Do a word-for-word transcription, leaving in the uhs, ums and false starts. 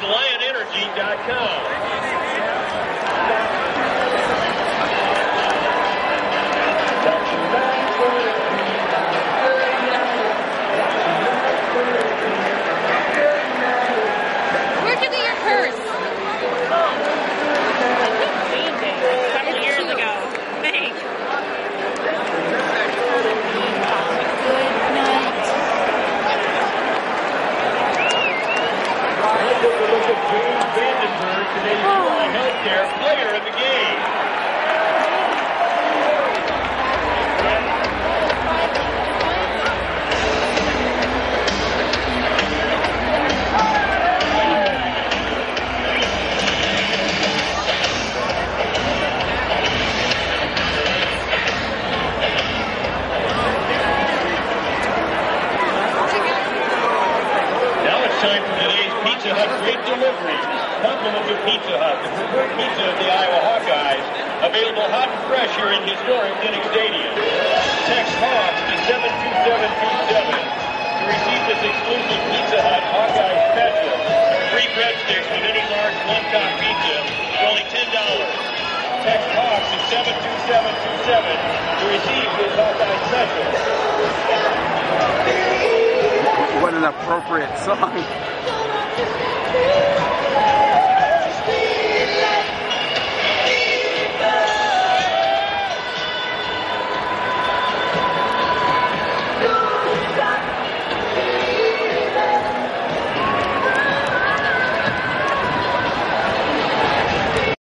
and lion energy dot com. Where'd you get your purse? Several years ago. Thanks. Take a look at James Vandenberg, today's July Healthcare Player of the Game. Time for today's Pizza Hut Great Delivery. Compliments of Pizza Hut, the preferred pizza of the Iowa Hawkeyes. Available hot and fresh here in historic Kinnick Stadium. Text Hawks to seven two seven two seven to receive this exclusive Pizza Hut Hawkeye special. Free breadsticks with any large one-top pizza for only ten dollars. Text Hawks to seven two seven two seven to receive this Hawkeye special. What an appropriate song.